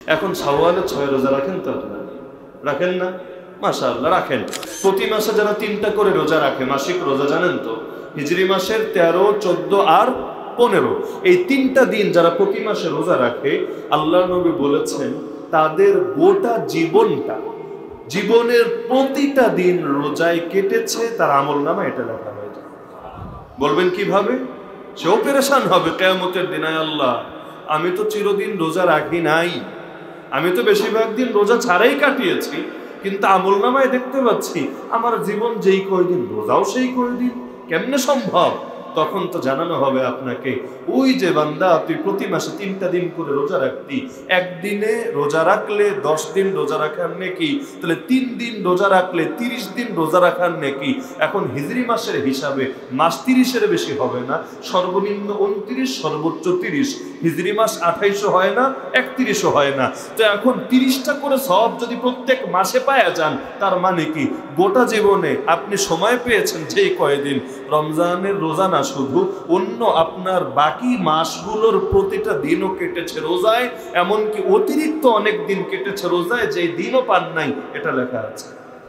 এখন শাওয়ালে 6 রোজা রাখেন তো আপনারা? রাখেন না? মাশাআল্লাহ রাখেন। প্রতি মাসে যারা 3টা করে রোজা রাখে, মাসিক রোজা জানেন তো, হিজরি মাসের 13, 14 আর 15, এই 3টা দিন যারা প্রতি মাসে রোজা রাখে, আল্লাহর নবী বলেছেন তাদের গোটা জীবনটা, জীবনের প্রতিটা দিন রোজায় কেটেছে, তার আমলনামা এটা লেখা হয়ে যায়। বলবেন কিভাবে? সেও পেরেশান হবে কিয়ামতের দিন, আল্লাহ আমি তো চিরদিন রোজা রাখি নাই, আমি তো বেশিরভাগ দিন রোজা ছাড়াই কাটিয়েছি, কিন্তু আমলনামায় দেখতে পাচ্ছি আমার জীবন যেই কয়দিন রোজাও সেই কয়দিন, কেমনে সম্ভব? তখন তো জানানো হবে আপনাকে, ওই যে বান্দা তুই প্রতি মাসে 3টা দিন করে রোজা রাখতি, একদিনে রোজা রাখলে 10 দিন রোজা রাখার নেকি, তাহলে 3 দিন রোজা রাখলে 30 দিন রোজা রাখার নেকি। এখন হিজরি মাসের হিসাবে মাস 30-এর বেশি হবে না, সর্বনিম্ন 29, সর্বোচ্চ 30। হিজরি মাস 28 হয় না, 31 হয় না। তো এখন 30টা করে সওয়াব যদি প্রত্যেক মাসে পাওয়া যান, তার মানে কি গোটা জীবনে আপনি সময় পেয়েছেন যেই কয়দিন, রমজানের রোজা না শুধু, অন্য আপনার বাকি মাসগুলোর প্রতিটা দিনও কেটেছে রোজায়, এমনকি অতিরিক্ত অনেক দিন কেটেছে রোজায়, যেই দিনও পান নাই, এটা লেখা আছে।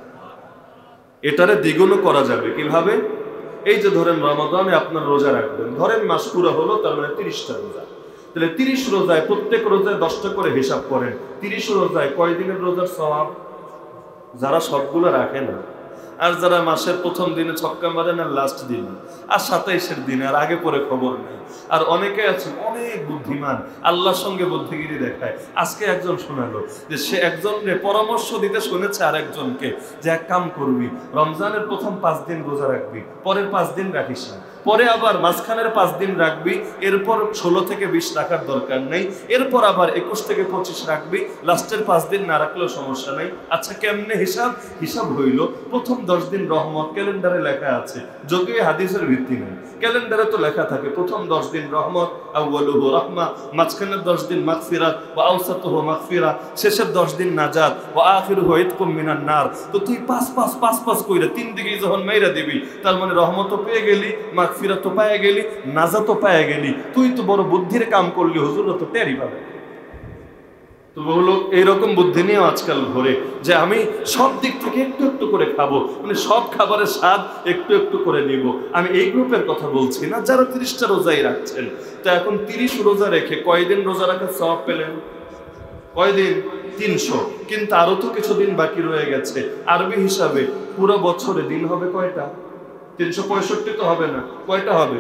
এটারে দ্বিগুণও করা যাবে কিভাবে? এই যে ধরেন রমাদানে আপনার রোজা রাখবেন, ধরেন মাস পুরো হলো, তার মানে 30টা রোজা, তাহলে 30 রোজায় প্রত্যেক রোজায় 10টা করে হিসাব করেন, 30 রোজায় কয় দিনের রোজার সওয়াব? যারা সবগুলো রাখে না, আর যারা মাসের প্রথম দিনে ছক্কা মারেন আর লাস্ট দিনে আর 27-এর দিনে আর আগে পরে খবর নেই, আর অনেকে আছে অনেক বুদ্ধিমান, আল্লাহর সঙ্গে বুদ্ধিগিরি দেখায়। আজকে একজন শোনালো যে সে একজনকে পরামর্শ দিতে শুনেছে আর একজনকে, যে এক কাম করবি, রমজানের প্রথম 5 দিন রোজা রাখবি, পরের 5 দিন রাখিস না, পরে আবার মাঝখানের 5 দিন রাখবি, এরপর 16 থেকে 20 রাখার দরকার নেই, এরপর আবার 21 থেকে 25 রাখবি, লাস্টের 5 দিন না রাখলেও সমস্যা নেই। আচ্ছা কেমনে হিসাব? হিসাব হইল, প্রথম 10 দিন রহমত, ক্যালেন্ডারে লেখা আছে, যদিও হাদিসের ভিত্তি নেই, ক্যালেন্ডারে তো লেখা থাকে প্রথম 10 দিন রহমত, আউয়ালুহু রাহমা, মাঝখানের 10 দিন মাগফিরাত, ওয়া আওসাতুহু মাগফিরা, শেষের 10 দিন নাজাত, ওয়া আখিরুহু ইতকুম মিনান নার। তো তুই 5 কইরা 3 দিকে যখন মাইরা দিবি, তার মানে রহমতও পেয়ে গেলি, মাগফিরাত তো পেয়ে গেলি, নাজাতও পেয়ে গেলি, তুই তো বড় বুদ্ধির কাম করলি, হুজুর তো টেরি পাবে। তো বললো এইরকম বুদ্ধি নিয়ে আজকাল ঘরে, যে আমি সব দিক থেকে একটু একটু করে খাবো, মানে সব খাবারের স্বাদ একটু একটু করে নিব। আমি এই গ্রুপের কথা বলছি না যারা 30টা রোজাই রাখছেন। তো এখন 30 রোজা রেখে কয়দিন রোজা রাখার সওয়াব পেলেন? কয়দিন? 300। কিন্তু আরো তো কিছুদিন বাকি রয়ে গেছে। আরবি হিসাবে পুরো বছরে দিন হবে কয়টা? 365 তো হবে না, কয়টা হবে?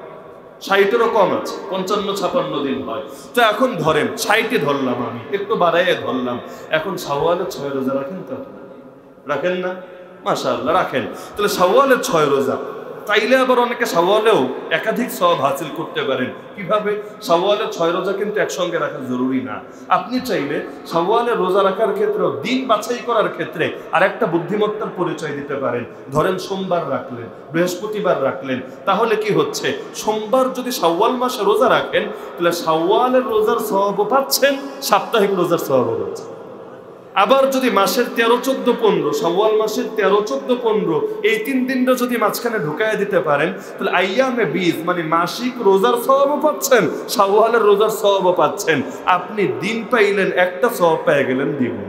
60-এরও কম আছে, 55-56 দিন হয়। তো এখন ধরেন 60-এ ধরলাম, আমি একটু বাড়াইয়ে ধরলাম, এখন শাওয়ালে 6 রোজা রাখেন তো আপনারা? রাখেন না? মাশাআল্লাহ রাখেন। তাহলে শাওয়ালে 6 রোজা, চাইলে আবার অনেকে শাওয়ালেও একাধিক সওয়াব হাসিল করতে পারেন। কিভাবে? শাওয়ালে 6 রোজা কিন্তু একসঙ্গে রাখা জরুরি না। আপনি চাইলে শাওয়ালে রোজা রাখার ক্ষেত্রে, দিন বাছাই করার ক্ষেত্রে আরেকটা বুদ্ধিমত্তার পরিচয় দিতে পারেন। ধরেন সোমবার রাখলেন, বৃহস্পতিবার রাখলেন, তাহলে কি হচ্ছে, সোমবার যদি শাওয়াল মাসে রোজা রাখেন, তাহলে শাওয়ালের রোজার সওয়াবও পাচ্ছেন, সাপ্তাহিক রোজার সওয়াবও পাচ্ছেন। আবার যদি মাসের 13, 14, 15, শাওয়াল মাসের 13, 14, 15 এই 3 দিনটা যদি মাঝখানে ঢুকায় দিতে পারেন, তাহলে আইয়ামে বীজ মানে মাসিক রোজার সওয়াবও পাচ্ছেন, শাওয়ালের রোজার সওয়াবও পাচ্ছেন। আপনি দিন পাইলেন একটা, সওয়াব পেয়ে গেলেন দ্বিগুণ।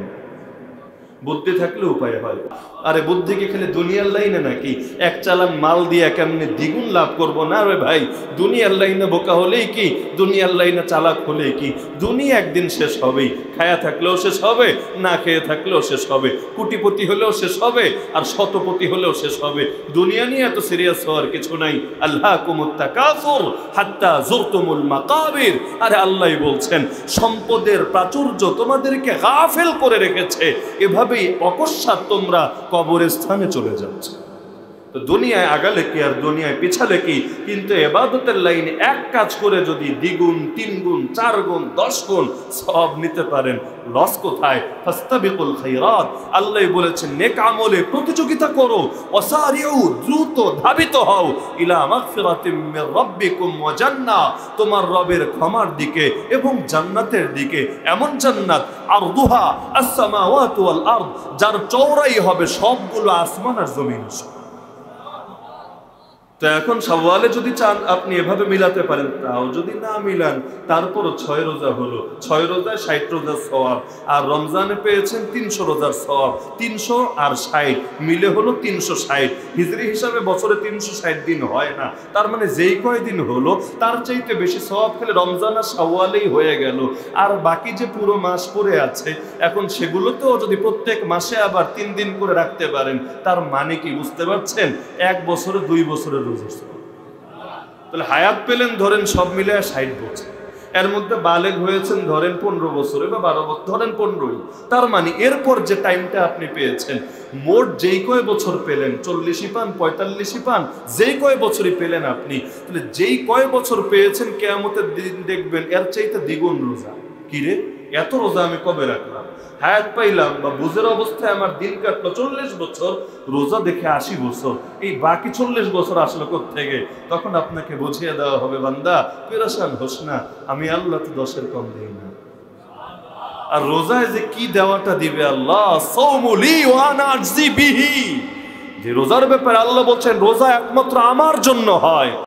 বুদ্ধি থাকলে উপায় হয়। আরে বুদ্ধি কি খালি দুনিয়ার লাইনে নাকি? এক চালান মাল দিয়ে কেমনে দ্বিগুণ লাভ করব? না রে ভাই, দুনিয়ার লাইনে বোকা হলেই কি, দুনিয়ার লাইনে চালাক হলেই কি, দুনিয়া একদিন শেষ হবেই। খায়া থাকলেও শেষ হবে, না খেয়ে থাকলেও শেষ হবে, কোটিপতি হলেও শেষ হবে, আর শতপতি হলেও শেষ হবে। দুনিয়া নিয়ে এত সিরিয়াস হওয়ার কিছু নাই। আল্লাহকুমুত তাকাসুর হাত্তা যুরতুমুল মাকাবির। আরে আল্লাহই বলছেন সম্পদের প্রাচুর্য তোমাদেরকে গাফেল করে রেখেছে, এভাবেই অকস্মাৎ তোমরা কবরস্থানে চলে যাচ্ছে। তো দুনিয়ায় আগালে কি আর দুনিয়ায় পিছালে কি, কিন্তু ইবাদতের লাইনে এক কাজ করে যদি দ্বিগুণ, 3 গুণ, 4 গুণ, 10 গুণ সওয়াব নিতে পারেন, লস কোথায়? ফাস্তাবিকুল খায়রাত। আল্লাহ বলেছেন নেক আমলে প্রতিযোগিতা করো, ওয়াসারিউ দ্রুত ধাবিত হও, ইলা মাগফিরাতিম মির রাব্বিকুম ওয়া জান্নাহ, তোমার রবের ক্ষমার দিকে এবং জান্নাতের দিকে। এমন জান্নাত আরদুহা আস-সামাওয়াতু ওয়াল আরদ, যার চওড়াই হবে সবগুলো আসমান আর জমিন। তো এখন শাওয়ালে যদি চান আপনি এভাবে মিলাতে পারেন, তাও যদি না মিলান তারপরও 6 রোজা হলো, 6 রোজায় 60 রোজার সওয়াব, আর রমজানে পেয়েছেন 300 রোজার সওয়াব, 300 আর 60 মিলে হলো 360। হিজরি হিসাবে বছরে 360 দিন হয় না, তার মানে যেই কয়দিন হলো তার চাইতে বেশি সওয়াব খেলে রমজান আর শাওয়ালেই হয়ে গেল। আর বাকি যে পুরো মাস পড়ে আছে এখন সেগুলোতেও যদি প্রত্যেক মাসে আবার 3 দিন করে রাখতে পারেন, তার মানে কি বুঝতে পারছেন? 1 বছরে 2 বছরের রোজা। তাহলে হায়াত পেলেন ধরেন সব মিলে 60 বছর, এর মধ্যে বালেগ হয়েছেন ধরেন 15 বছরে বা 12 বছর, ধরেন 15ই, তার মানে এরপর যে টাইমটা আপনি পেয়েছেন, মোট যেই কয় বছর পেলেন, 40ই পান 45ই পান, যেই কয় বছরই পেলেন আপনি, তাহলে যেই কয় বছর পেয়েছেন কিয়ামতের দিন দেখবেন এর চাইতে দ্বিগুণ রোজা। কিরে এত রোজা আমি কবে রাখলাম? হায়াত পাইলাম বা বুঝের অবস্থায় আমার দিন কাটলো 40 বছর, রোজা দেখে 80 বছর, এই বাকি 40 বছর আসলো কোত্থেকে? তখন আপনাকে বুঝিয়ে দেওয়া হবে, বান্দা পেরেশান হোস না, আমি আল্লাহ তো 10-এর কম দিই না। আর রোজায় যে কি দেওয়াটা দিবে আল্লাহ, সাওমুলি ওয়া আনা আজজি বিহি, যে রোজার ব্যাপারে আল্লাহ বলছেন রোজা একমাত্র আমার জন্য হয়।